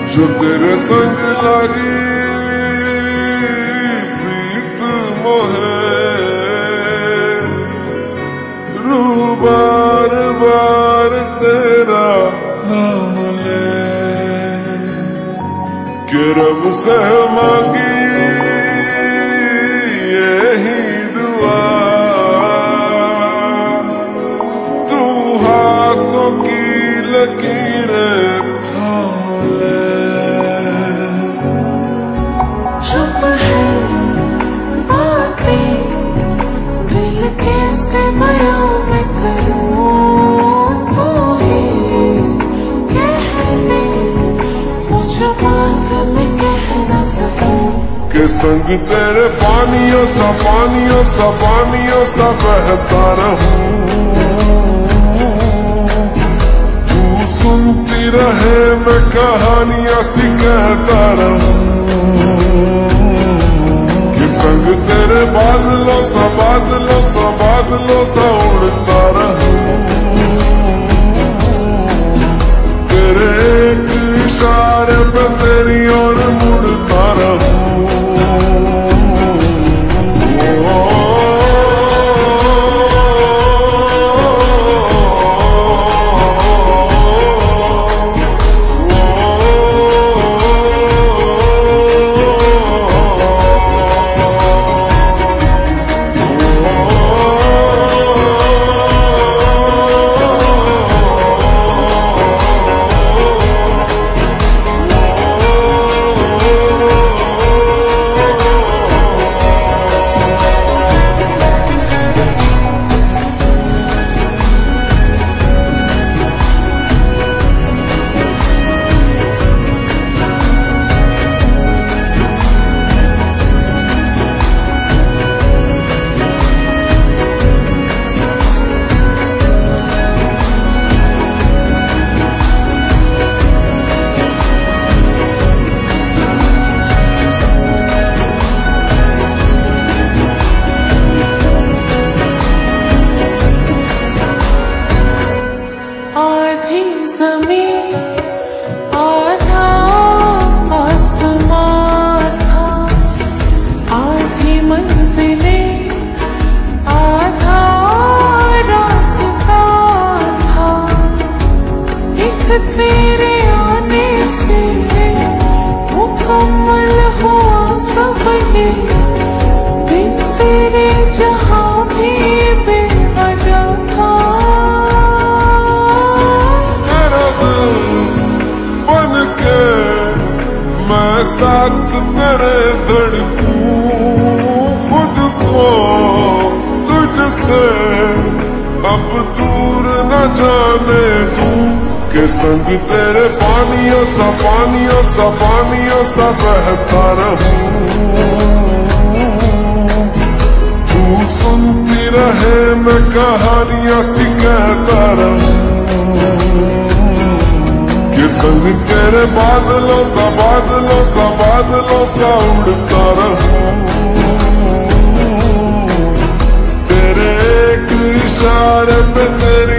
जो तेरे संग लागी प्रीत मोहे, रूह बार बार तेरा नाम ले, कि रब से मांगी यही दुआ, तू हाथों की लकीरें थाम ले। चुप है बातें दिल कैसे बयां मैं करूं, तू ही कह ले वो जो बात मैं कह न सकूं। के संग तेरे पानियों सा पानियों सा पानियों सा बहता रहूं, तू सुनती रहे मैं कहानियां सी कहता रहूं, कि संग तेरे बादलों सा बादलों सा बादलों सा उड़ता रहूं, तेरे एक इशारे पे तेरी ओर मुड़ता रहूं। तेरे आने से मुकम्मल हुआ सब ये, बिन तेरे जहां भी बेवजह था। तेरा दिल बन के मैं साथ तेरे धड़कूं, खुद को तुझसे अब दूर न जाने दूं, के संग तेरे पानियों सा पानियों सा पानियों सा बहता रहूं, तू सुनती रहे मैं कहानियां सी कहता रहूं, के संग तेरे बादलों सा बादलों सा बादलों सा उड़ता रहूं, तेरे एक इशारे पे तेरी